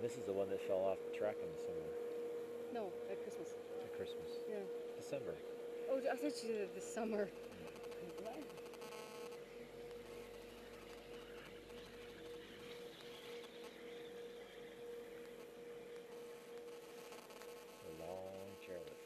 This is the one that fell off the track in the summer. No, at Christmas. At Christmas. Yeah. December. Oh, I thought you said this summer. A long chairlift.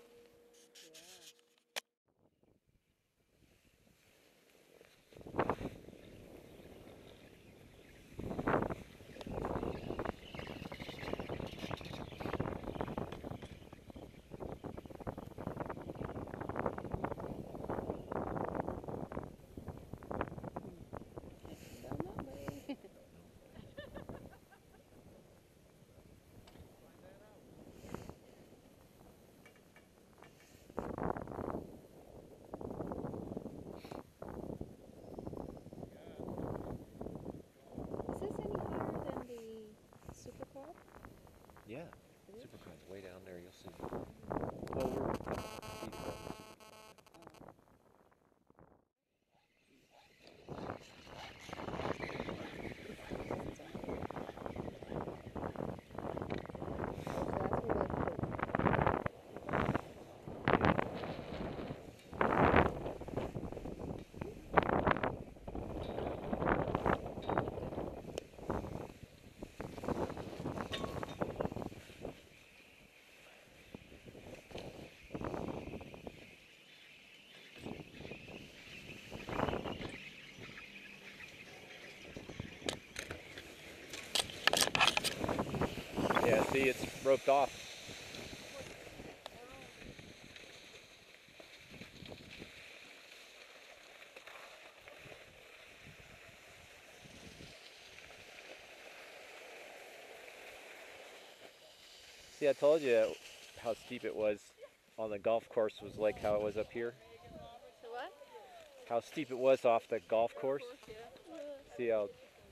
Yeah, Supercross way down there. You'll see. Well, we're feet above the Yeah, see, it's roped off. See, I told you how steep it was on the golf course was like how it was up here. So what? How steep it was off the golf course. See how...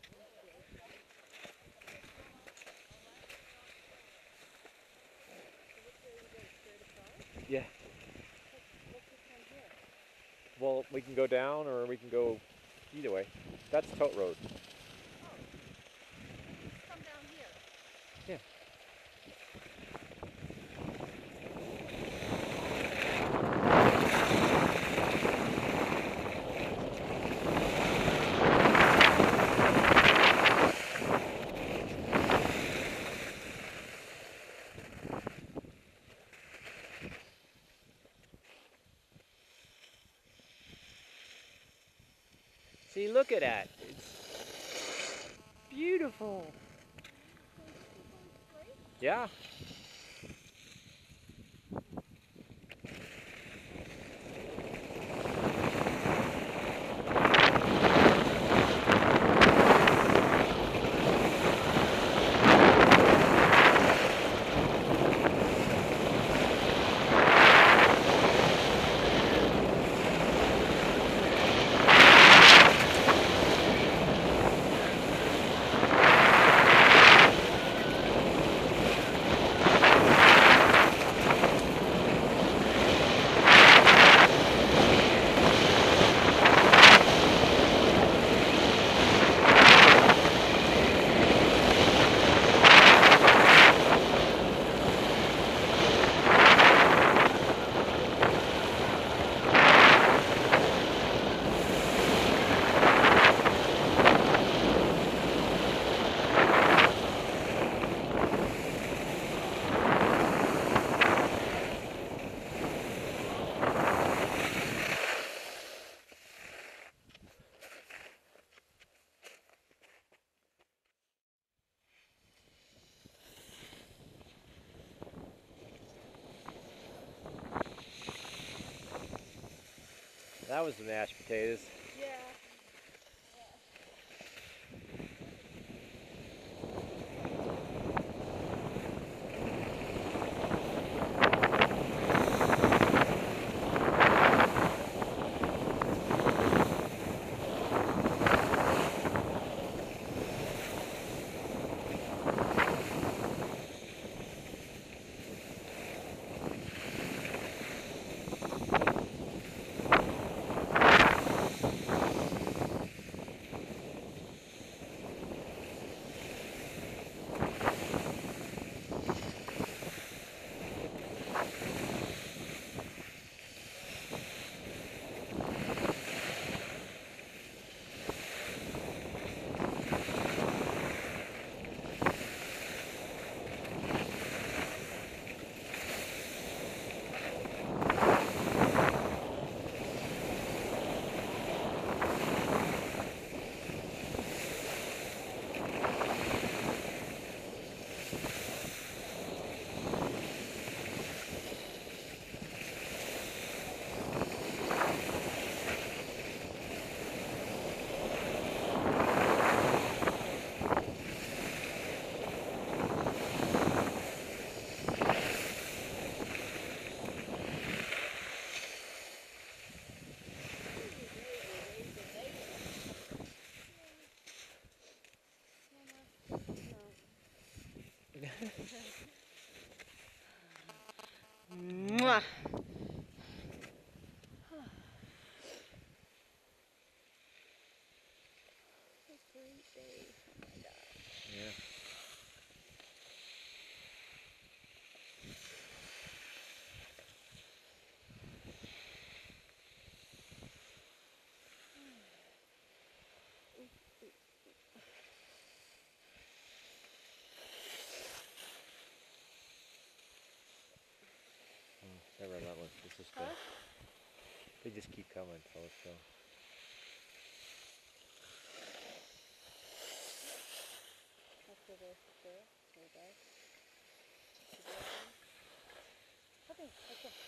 Yeah. Well, we can go down or we can go either way. That's Tote Road. Come down here. Yeah. See, look at that. It's beautiful. Yeah. That was the mashed potatoes. Yeah. great day. Oh my gosh. Yeah. Oh, they're relentless. It's just Huh? they just keep coming, so let's go. After the trail, so bad. Okay, let's go.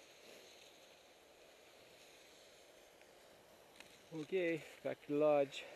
Okay, back to the lodge.